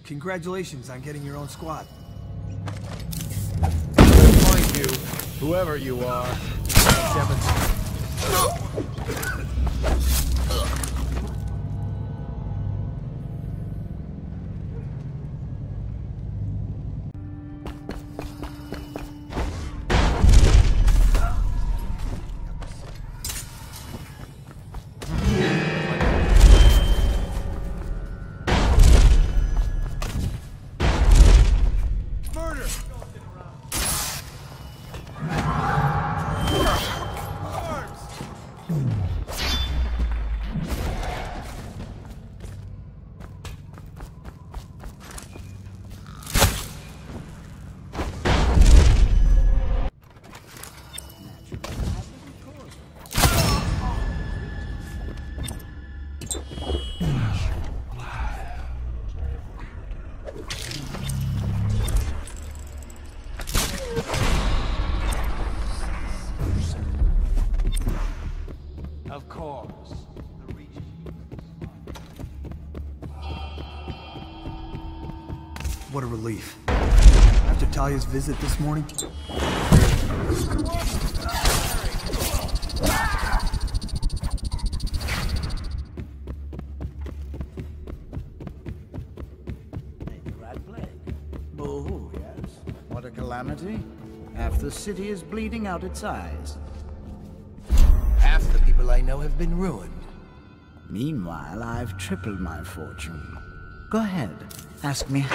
Congratulations on getting your own squad. Mind you, whoever you are, Of course. What a relief. After Talia's visit this morning... Boo-hoo, yes? What a calamity. Half the city is bleeding out its eyes. Half the people I know have been ruined. Meanwhile, I've tripled my fortune. Go ahead, ask me.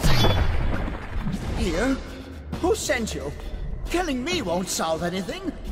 Here? Who sent you? Killing me won't solve anything.